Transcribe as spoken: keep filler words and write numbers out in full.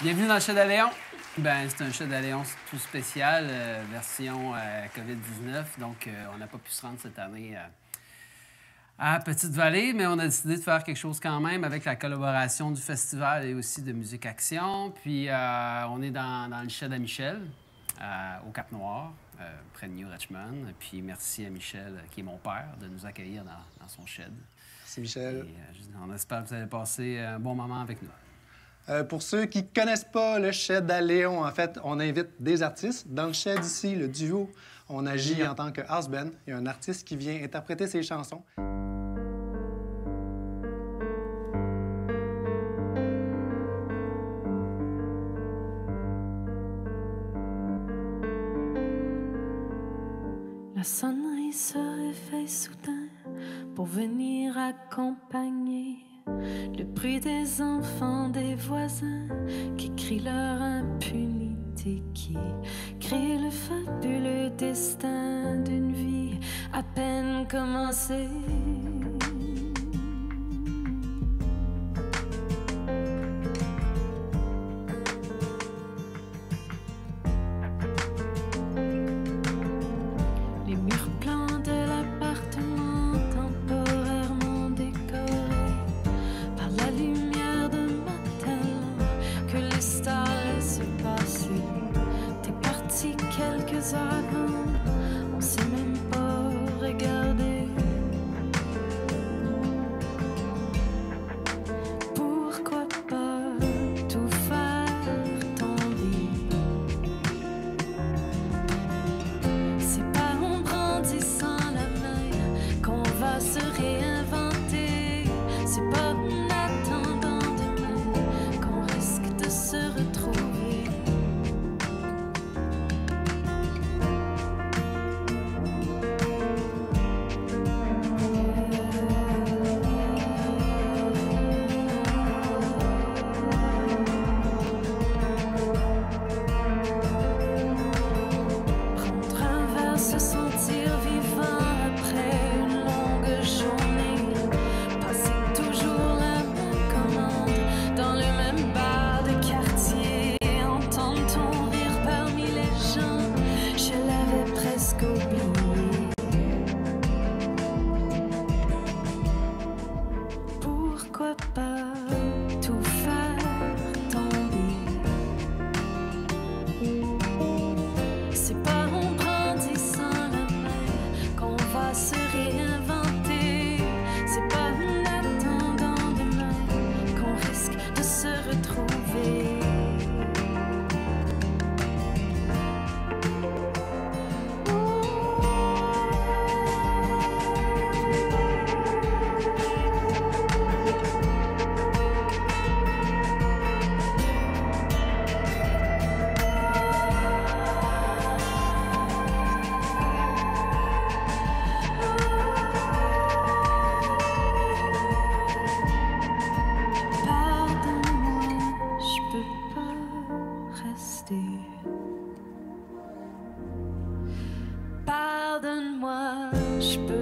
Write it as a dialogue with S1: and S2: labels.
S1: Bienvenue dans le Chat d'Aléon. Ben, c'est un Chat d'Aléon tout spécial, euh, version euh, covid dix-neuf. Donc, euh, on n'a pas pu se rendre cette année euh, à Petite-Vallée, mais on a décidé de faire quelque chose quand même avec la collaboration du festival et aussi de Musique Action. Puis, euh, on est dans, dans le Chat à Michel, euh, au Cap-Noir, euh, près de New Richmond. Puis, merci à Michel, qui est mon père, de nous accueillir dans, dans son shed.
S2: Merci, Michel.
S1: Et, euh, on espère que vous allez passer un bon moment avec nous.
S2: Euh, pour ceux qui ne connaissent pas le Chat d'Aléon, en fait, on invite des artistes. Dans le Chat ici, le duo, on agit en tant que house band. Il y a un artiste qui vient interpréter ses chansons.
S3: La sonnerie se réveille soudain pour venir accompagner le bruit des enfants, des voisins qui crient leur impunité, qui crient le fabuleux destin d'une vie à peine commencée. Les murs blancs de l'appartement temporairement décorés par la lumière de matin que les stars laissent passer. T'es parti quelques heures avant, on s'est même pas regardé. Pourquoi pas tout faire tomber? C'est pas en brandissant la main qu'on va se réinventer. C'est pas en attendant demain qu'on risque de se retrouver. Prendre un verre, se sentir vivant après une longue journée. Passer toujours la même commande dans le même bar de quartier. Entendre ton rire parmi les gens, je l'avais presque oublié. Pourquoi pas tout faire tomber? C'est pas en brandissant la main qu'on va se réinventer. C'est pas en attendant demain qu'on risque de se retrouver. Pardonne-moi, je peux pas rester. Pardonne-moi, je peux